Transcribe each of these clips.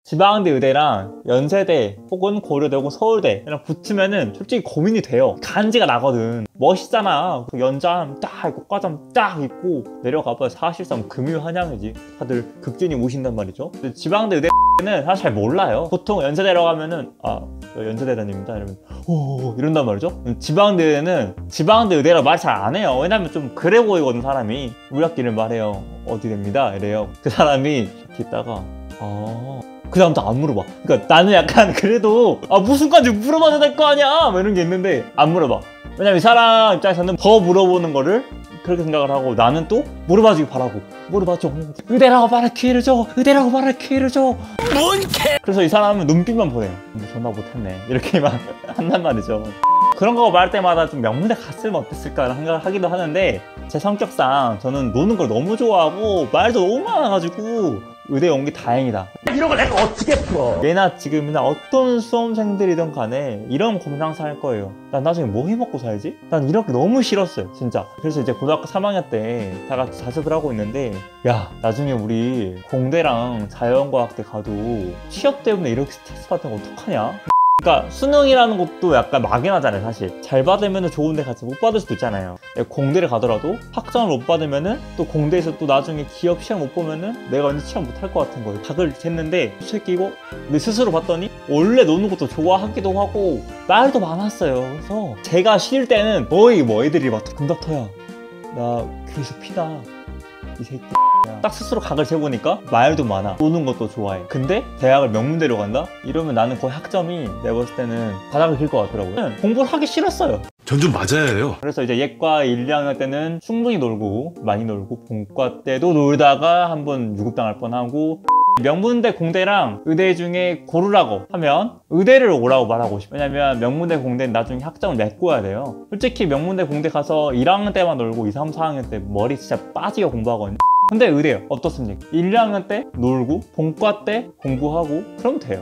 지방대 의대랑 연세대 혹은 고려대 혹은 서울대랑 붙으면은 솔직히 고민이 돼요. 간지가 나거든. 멋있잖아. 연장 딱 있고 과잠 딱 있고 내려가봐야 사실상 금유한양이지. 다들 극진이 오신단 말이죠. 근데 지방대 의대는 사실 잘 몰라요. 보통 연세대라고 하면은 연세대 다닙니다 이러면 오 이런단 말이죠. 지방대는 지방대 의대라고 말 잘 안 해요. 왜냐면 좀 그래 보이거든 사람이. 우리 학기를 말해요. 어디 됩니다 이래요. 그 사람이 이렇게 있다가 그 다음부터 안 물어봐. 그러니까 나는 약간 그래도 무슨 건지 물어봐도 될 거 아니야 뭐 이런 게 있는데 안 물어봐. 왜냐면 이 사람 입장에서는 더 물어보는 거를 그렇게 생각을 하고 나는 또 물어봐주길 바라고 물어봐줘. 의대라고 말할 기회를 줘. 의대라고 말할 기회를 줘. 뭔 개. 그래서 이 사람은 눈빛만 보내요. 전화 못했네 이렇게만 한단 말이죠. 그런 거 말할 때마다 좀 명문대 갔으면 어땠을까 생각을 하기도 하는데 제 성격상 저는 노는 걸 너무 좋아하고 말도 너무 많아가지고 의대 온 게 다행이다. 이런 걸 내가 어떻게 풀어? 얘나 지금이나 어떤 수험생들이든 간에 이런 고민 항상 할 거예요. 난 나중에 뭐 해먹고 살지? 난 이렇게 너무 싫었어요 진짜. 그래서 이제 고등학교 3학년 때 다 같이 자습을 하고 있는데 야 나중에 우리 공대랑 자연과학대 가도 취업 때문에 이렇게 스트레스 받으면 어떡하냐? 그러니까 수능이라는 것도 약간 막연하잖아요 사실. 잘 받으면 좋은데 같이 못 받을 수도 있잖아요. 공대를 가더라도 학점을 못 받으면은 또 공대에서 또 나중에 기업 시험 못 보면은 내가 왠지 취업 못 할 것 같은 거예요. 각을 쟀는데 솔직히 이거 내 스스로 봤더니 원래 노는 것도 좋아하기도 하고 말도 많았어요. 그래서 제가 쉴 때는 거의 뭐 애들이 막 금닥터야 나 귀에서 피나 이 새끼 딱 스스로 각을 재보니까 말도 많아 노는 것도 좋아해. 근데 대학을 명문대로 간다? 이러면 나는 거의 학점이 내가 봤을 때는 바닥을 길 것 같더라고요. 공부를 하기 싫었어요. 전 좀 맞아야 해요. 그래서 이제 예과 1, 2학년 때는 충분히 놀고 많이 놀고 본과 때도 놀다가 한번 유급당할 뻔하고 명문대 공대랑 의대 중에 고르라고 하면 의대를 오라고 말하고 싶어요. 왜냐면 명문대 공대는 나중에 학점을 메꿔야 돼요. 솔직히 명문대 공대 가서 1학년 때만 놀고 2, 3, 4학년 때 머리 진짜 빠지게 공부하거든요. 근데 의대요 어떻습니까? 1, 2학년 때 놀고 본과 때 공부하고 그러면 돼요.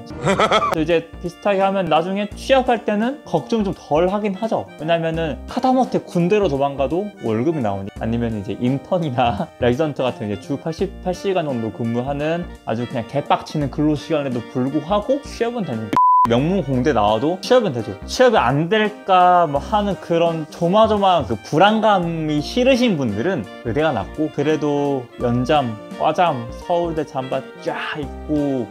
이제 비슷하게 하면 나중에 취업할 때는 걱정 좀 덜 하긴 하죠. 왜냐면은 하다못해 군대로 도망가도 월급이 나오니 아니면 이제 인턴이나 레지던트 같은 이제 주 88시간 정도 근무하는 아주 그냥 개빡치는 근로시간에도 불구하고 취업은 되는 명문 공대 나와도 취업은 되죠. 취업이 안 될까 뭐 하는 그런 조마조마한 그 불안감이 싫으신 분들은 의대가 낫고 그래도 연잠, 과잠, 서울대 잠바 쫙 입고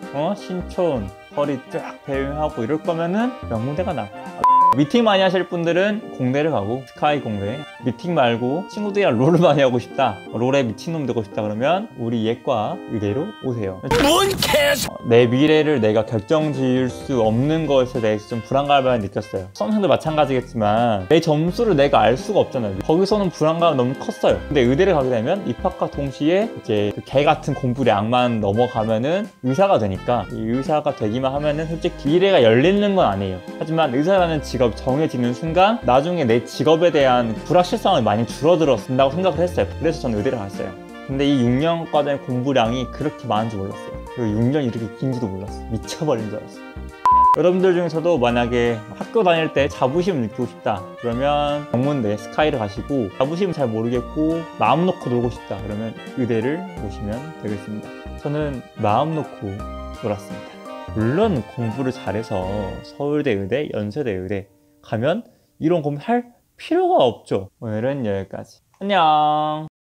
신촌 거리 쫙 배웅하고 이럴 거면은 명문대가 낫고 미팅 많이 하실 분들은 공대를 가고 스카이 공대. 미팅 말고 친구들이랑 롤을 많이 하고 싶다 롤에 미친놈 되고 싶다 그러면 우리 예과 의대로 오세요. 뭔 개소! 내 미래를 내가 결정지을 수 없는 것에 대해서 좀 불안감을 많이 느꼈어요. 수험생도 마찬가지겠지만 내 점수를 내가 알 수가 없잖아요. 거기서는 불안감이 너무 컸어요. 근데 의대를 가게 되면 입학과 동시에 이제 그 개 같은 공부량만 넘어가면은 의사가 되니까 이 의사가 되기만 하면은 솔직히 미래가 열리는 건 아니에요. 하지만 의사라는 직업 정해지는 순간 나중에 내 직업에 대한 불확실성이 많이 줄어들어진다고 생각을 했어요. 그래서 저는 의대를 갔어요. 근데 이 6년간의 공부량이 그렇게 많은 줄 몰랐어요. 그리고 6년이 이렇게 긴지도 몰랐어요. 미쳐버린 줄 알았어요. 여러분들 중에서도 만약에 학교 다닐 때 자부심을 느끼고 싶다 그러면 명문대 스카이를 가시고 자부심은 잘 모르겠고 마음 놓고 놀고 싶다 그러면 의대를 오시면 되겠습니다. 저는 마음 놓고 놀았습니다. 물론 공부를 잘해서 서울대 의대, 연세대 의대 가면 이런 고민 할 필요가 없죠. 오늘은 여기까지. 안녕.